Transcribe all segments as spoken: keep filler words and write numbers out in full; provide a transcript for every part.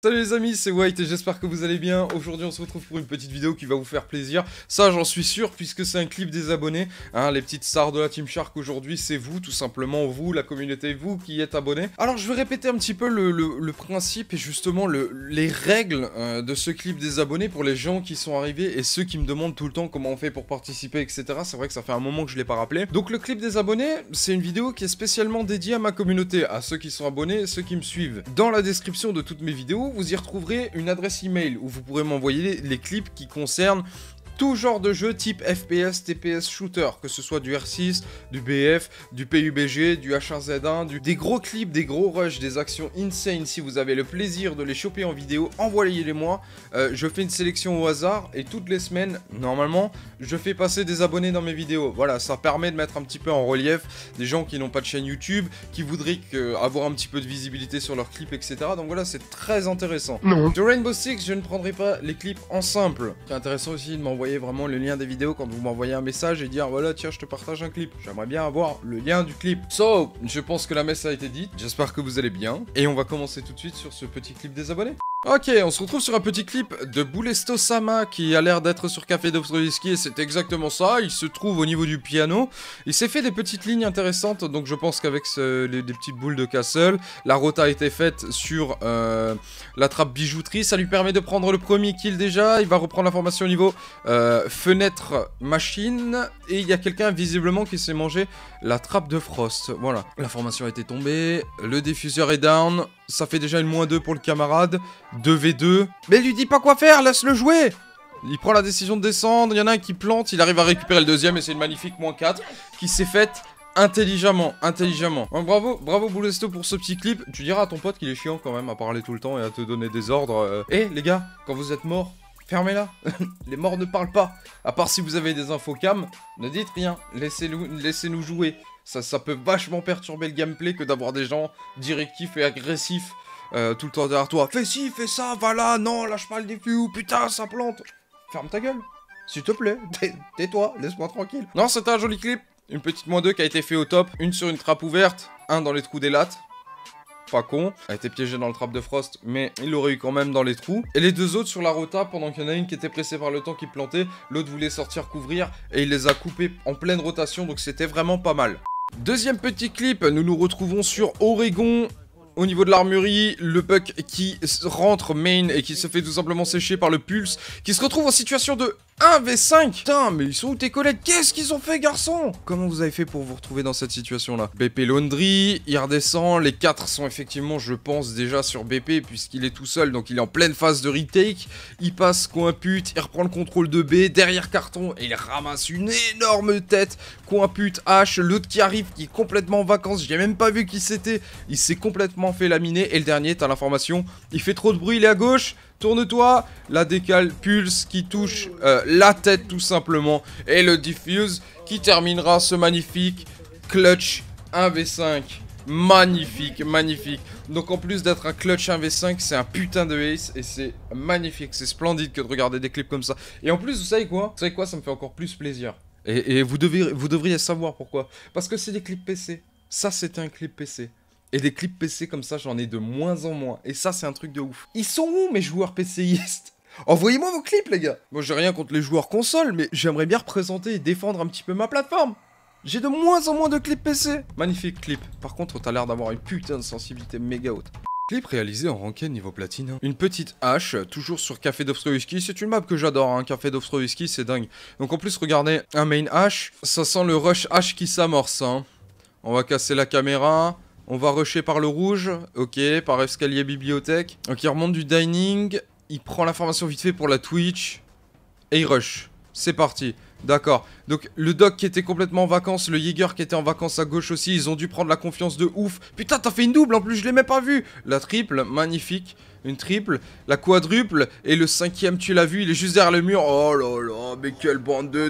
Salut les amis, c'est White et j'espère que vous allez bien. Aujourd'hui on se retrouve pour une petite vidéo qui va vous faire plaisir. Ça j'en suis sûr puisque c'est un clip des abonnés, hein, les petites stars de la Team Shark aujourd'hui c'est vous, tout simplement vous, la communauté, vous qui êtes abonnés. Alors je vais répéter un petit peu le, le, le principe et justement le, les règles euh, de ce clip des abonnés pour les gens qui sont arrivés et ceux qui me demandent tout le temps comment on fait pour participer, et cetera. C'est vrai que ça fait un moment que je l'ai pas rappelé. Donc le clip des abonnés, c'est une vidéo qui est spécialement dédiée à ma communauté, à ceux qui sont abonnés et ceux qui me suivent. Dans la description de toutes mes vidéos, vous y retrouverez une adresse email où vous pourrez m'envoyer les, les clips qui concernent tout genre de jeu type F P S, T P S, shooter, que ce soit du R six, du B F, du P U B G, du H un Z un, du... des gros clips, des gros rushs, des actions insane. Si vous avez le plaisir de les choper en vidéo, envoyez-les-moi. Euh, je fais une sélection au hasard et toutes les semaines, normalement, je fais passer des abonnés dans mes vidéos. Voilà, ça permet de mettre un petit peu en relief des gens qui n'ont pas de chaîne YouTube, qui voudraient que, avoir un petit peu de visibilité sur leurs clips, et cetera. Donc voilà, c'est très intéressant. Non. De Rainbow Six, je ne prendrai pas les clips en simple. C'est intéressant aussi de m'envoyer vraiment le lien des vidéos quand vous m'envoyez un message et dire voilà tiens je te partage un clip. J'aimerais bien avoir le lien du clip. So, je pense que la messe a été dite. J'espère que vous allez bien. Et on va commencer tout de suite sur ce petit clip des abonnés. Ok, on se retrouve sur un petit clip de Bulesto Sama qui a l'air d'être sur Café Dostoevsky et c'est exactement ça. Il se trouve au niveau du piano. Il s'est fait des petites lignes intéressantes, donc je pense qu'avec ce, les, les petites boules de Castle, la rota a été faite sur euh, la trappe bijouterie. Ça lui permet de prendre le premier kill déjà. Il va reprendre l'information au niveau euh, fenêtre machine. Et il y a quelqu'un visiblement qui s'est mangé la trappe de Frost. Voilà, l'information a été tombée. Le diffuseur est down. Ça fait déjà une moins deux pour le camarade. deux v deux. Mais lui dis pas quoi faire, laisse-le jouer. Il prend la décision de descendre, il y en a un qui plante, il arrive à récupérer le deuxième et c'est une magnifique moins quatre qui s'est faite intelligemment, intelligemment. Donc, bravo, bravo Bulesto pour ce petit clip. Tu diras à ton pote qu'il est chiant quand même à parler tout le temps et à te donner des ordres. Eh euh... hey, les gars, quand vous êtes morts, fermez-la. Les morts ne parlent pas. À part si vous avez des infos cam, ne dites rien. Laissez-nous laissez-nous jouer. Ça, ça peut vachement perturber le gameplay que d'avoir des gens directifs et agressifs euh, tout le temps derrière toi. Fais ci, fais ça, va là, non, lâche pas le défi, putain, ça plante. Ferme ta gueule, s'il te plaît, tais-toi, laisse-moi tranquille. Non, c'était un joli clip. Une petite moins deux qui a été fait au top. Une sur une trappe ouverte, un dans les trous des lattes. Pas con, a été piégé dans le trap de Frost, mais il l'aurait eu quand même dans les trous. Et les deux autres sur la rota, pendant qu'il y en a une qui était pressée par le temps qui plantait, l'autre voulait sortir couvrir, et il les a coupés en pleine rotation, donc c'était vraiment pas mal. Deuxième petit clip, nous nous retrouvons sur Oregon. Au niveau de l'armurerie, le puck qui rentre main et qui se fait tout simplement sécher par le pulse, qui se retrouve en situation de un v cinq. Putain, mais ils sont où tes collègues? Qu'est-ce qu'ils ont fait, garçon? Comment vous avez fait pour vous retrouver dans cette situation-là? B P Laundry, il redescend. Les quatre sont effectivement, je pense, déjà sur B P, puisqu'il est tout seul, donc il est en pleine phase de retake. Il passe coin pute, il reprend le contrôle de B, derrière carton, et il ramasse une énorme tête. Coin pute, H, l'autre qui arrive, qui est complètement en vacances, j'ai même pas vu qui c'était. Il s'est complètement fait laminer, et le dernier, t'as l'information, il fait trop de bruit, il est à gauche. Tourne-toi, la décale pulse qui touche euh, la tête tout simplement. Et le diffuse qui terminera ce magnifique clutch un v cinq. Magnifique, magnifique. Donc en plus d'être un clutch un v cinq, c'est un putain de ace. Et c'est magnifique, c'est splendide que de regarder des clips comme ça. Et en plus, vous savez quoi? Vous savez quoi? Ça me fait encore plus plaisir. Et, et vous, devez, vous devriez savoir pourquoi. Parce que c'est des clips P C. Ça, c'était un clip P C. Et des clips P C comme ça, j'en ai de moins en moins. Et ça, c'est un truc de ouf. Ils sont où, mes joueurs PCistes? Envoyez-moi vos clips, les gars. Moi, j'ai rien contre les joueurs console, mais j'aimerais bien représenter et défendre un petit peu ma plateforme. J'ai de moins en moins de clips P C. Magnifique clip. Par contre, t'as l'air d'avoir une putain de sensibilité méga haute. Clip réalisé en ranked niveau platine. Hein. Une petite hache, toujours sur Café Dostoevsky. C'est une map que j'adore, hein. Café Dostoevsky, c'est dingue. Donc en plus, regardez, un main hache. Ça sent le rush hache qui s'amorce. Hein. On va casser la caméra. On va rusher par le rouge, ok, par escalier bibliothèque. Ok, il remonte du dining, il prend l'information vite fait pour la Twitch, et il rush. C'est parti, d'accord. Donc le doc qui était complètement en vacances, le Jaeger qui était en vacances à gauche aussi, ils ont dû prendre la confiance de ouf. Putain, t'as fait une double, en plus je l'ai même pas vu. La triple, magnifique, une triple, la quadruple, et le cinquième, tu l'as vu, il est juste derrière le mur. Oh là là, mais quelle bande de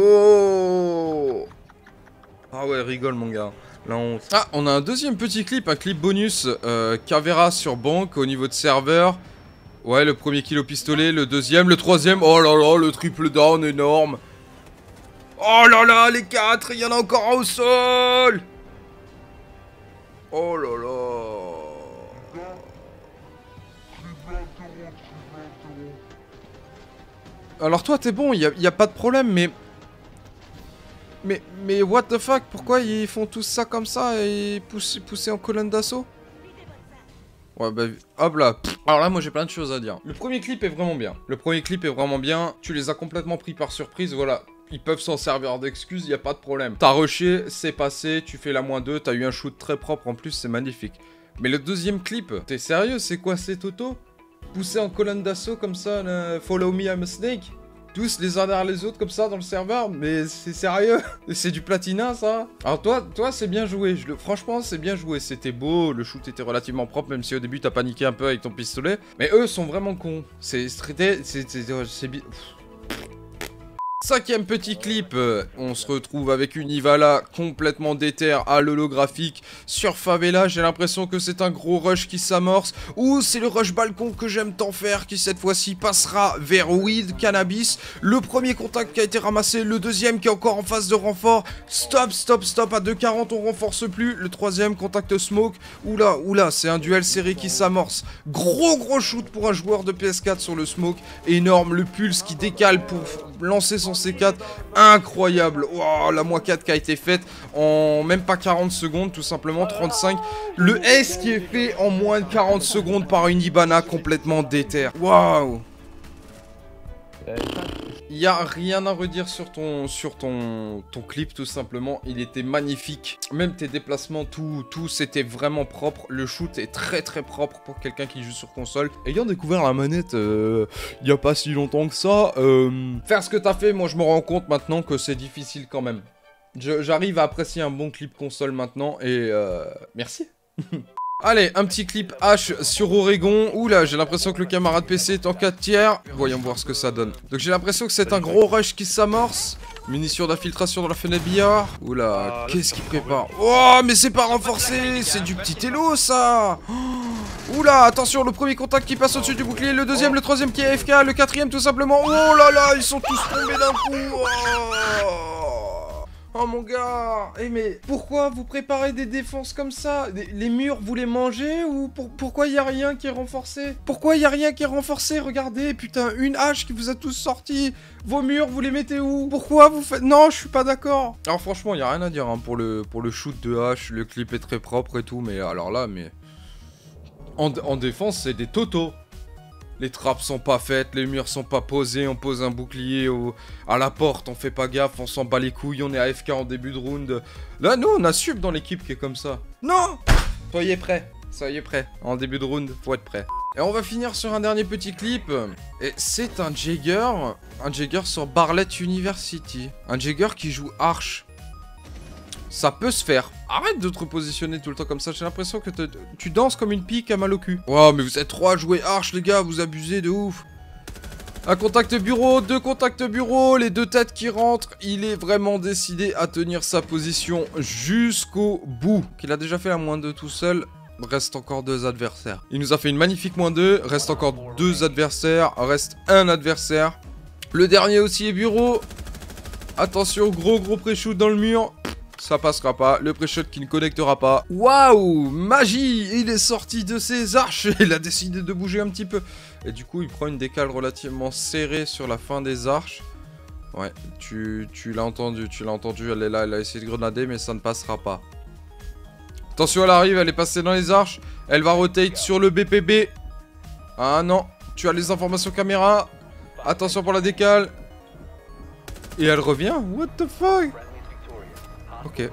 Toto. Ah ouais, rigole mon gars. La honte. Ah, on a un deuxième petit clip, un clip bonus euh, Cavera sur banque au niveau de serveur. Ouais, le premier kill au pistolet, le deuxième, le troisième. Oh là là, le triple down énorme. Oh là là, les quatre, il y en a encore un au sol. Oh là là. Alors toi, t'es bon, y a, y a pas de problème, mais... Mais, mais what the fuck, pourquoi ils font tous ça comme ça et pousser, pousser en colonne d'assaut? Ouais bah, hop là. Alors là, moi j'ai plein de choses à dire. Le premier clip est vraiment bien. Le premier clip est vraiment bien. Tu les as complètement pris par surprise, voilà. Ils peuvent s'en servir d'excuse, y a pas de problème. T'as rushé, c'est passé, tu fais la moins deux, t'as eu un shoot très propre en plus, c'est magnifique. Mais le deuxième clip, t'es sérieux, c'est quoi ces Toto? Pousser en colonne d'assaut comme ça, là, follow me I'm a snake? Tous les uns derrière les autres comme ça dans le serveur, mais c'est sérieux? C'est du platina ça? Alors toi, toi c'est bien joué, je le... franchement c'est bien joué, c'était beau, le shoot était relativement propre, même si au début t'as paniqué un peu avec ton pistolet. Mais eux sont vraiment cons, c'est... c'est bien... Cinquième petit clip, euh, on se retrouve avec une Ivala complètement déter à l'holographique sur Favela. J'ai l'impression que c'est un gros rush qui s'amorce, ou c'est le rush balcon que j'aime tant faire qui cette fois-ci passera vers weed, cannabis. Le premier contact qui a été ramassé, le deuxième qui est encore en phase de renfort. Stop, stop, stop, à deux quarante on renforce plus. Le troisième contact smoke, oula, oula, c'est un duel serré qui s'amorce. Gros gros shoot pour un joueur de P S quatre sur le smoke, énorme, le pulse qui décale pour lancer son C quatre, incroyable. Wow, la moins quatre qui a été faite en même pas quarante secondes, tout simplement trente-cinq. Le S qui est fait en moins de quarante secondes par une Hibana complètement déter. Waouh. Il y a rien à redire sur ton sur ton ton clip, tout simplement, il était magnifique. Même tes déplacements, tout tout c'était vraiment propre. Le shoot est très très propre pour quelqu'un qui joue sur console. Ayant découvert la manette euh, il y a pas si longtemps que ça, euh, faire ce que t'as fait, moi je me rends compte maintenant que c'est difficile quand même. J'arrive à apprécier un bon clip console maintenant et euh, merci. Allez, un petit clip H sur Oregon. Oula, j'ai l'impression que le camarade P C est en quatre tiers. Voyons voir ce que ça donne. Donc j'ai l'impression que c'est un gros rush qui s'amorce. Munitions d'infiltration dans la fenêtre billard. Oula, qu'est-ce qu'il prépare? Oh, mais c'est pas renforcé. C'est du petit hello, ça. Oh, oula, attention, le premier contact qui passe au-dessus du bouclier. Le deuxième, le troisième qui est A F K. Le quatrième, tout simplement. Oh là là, ils sont tous tombés d'un coup. Oh. Oh mon gars, eh mais pourquoi vous préparez des défenses comme ça? Les, les murs, vous les mangez ou pour, pourquoi il y a rien qui est renforcé? Pourquoi il y a rien qui est renforcé? Regardez, putain, une hache qui vous a tous sorti. Vos murs, vous les mettez où? Pourquoi vous faites... Non, je suis pas d'accord. Alors franchement, il y a rien à dire hein, pour, le, pour le shoot de hache. Le clip est très propre et tout, mais alors là, mais... En, en défense, c'est des totos. Les trappes sont pas faites, les murs sont pas posés, on pose un bouclier au... à la porte, on fait pas gaffe, on s'en bat les couilles, on est A F K en début de round. Là, nous, on a sub dans l'équipe qui est comme ça. Non! Soyez prêts, soyez prêts. En début de round, faut être prêt. Et on va finir sur un dernier petit clip. Et c'est un Jagger, un Jagger sur Barlet University. Un Jagger qui joue Arch. Ça peut se faire. Arrête de te repositionner tout le temps comme ça. J'ai l'impression que te, tu danses comme une pique à mal au cul. Wow, mais vous êtes trois à jouer Arch, les gars. Vous abusez de ouf. Un contact bureau, deux contacts bureau, les deux têtes qui rentrent. Il est vraiment décidé à tenir sa position jusqu'au bout. Qu'il a déjà fait la moins deux tout seul. Reste encore deux adversaires. Il nous a fait une magnifique moins deux. Reste encore deux adversaires. Reste un adversaire. Le dernier aussi est bureau. Attention, gros gros pré-shoot dans le mur. Ça passera pas, le pré-shot qui ne connectera pas. Waouh, magie. Il est sorti de ses arches, il a décidé de bouger un petit peu. Et du coup, il prend une décale relativement serrée sur la fin des arches. Ouais, tu, tu l'as entendu, tu l'as entendu, elle est là, elle a essayé de grenader, mais ça ne passera pas. Attention, elle arrive, elle est passée dans les arches. Elle va rotate sur le B P B. Ah non, tu as les informations caméra. Attention pour la décale. Et elle revient. What the fuck? Ok.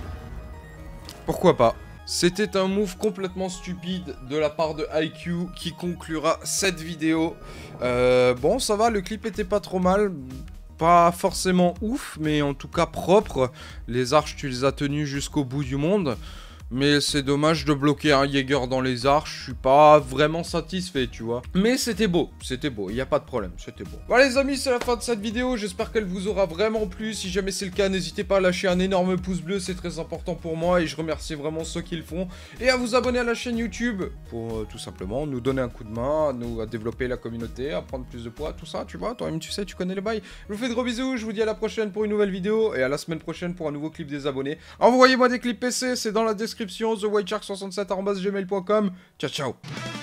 Pourquoi pas? C'était un move complètement stupide de la part de I Q qui conclura cette vidéo. Euh, bon, ça va, le clip était pas trop mal. Pas forcément ouf, mais en tout cas propre. Les arches, tu les as tenues jusqu'au bout du monde. Mais c'est dommage de bloquer un Jaeger dans les arches, je suis pas vraiment satisfait, tu vois. Mais c'était beau, c'était beau, il n'y a pas de problème, c'était beau. Voilà les amis, c'est la fin de cette vidéo, j'espère qu'elle vous aura vraiment plu. Si jamais c'est le cas, n'hésitez pas à lâcher un énorme pouce bleu, c'est très important pour moi et je remercie vraiment ceux qui le font. Et à vous abonner à la chaîne YouTube pour euh, tout simplement nous donner un coup de main, à nous à développer la communauté, à prendre plus de poids, tout ça, tu vois. Toi-même tu sais, tu connais les bails. Je vous fais de gros bisous, je vous dis à la prochaine pour une nouvelle vidéo et à la semaine prochaine pour un nouveau clip des abonnés. Envoyez-moi des clips P C, c'est dans la description. The White Shark soixante-sept arobase gmail point com. Ciao ciao.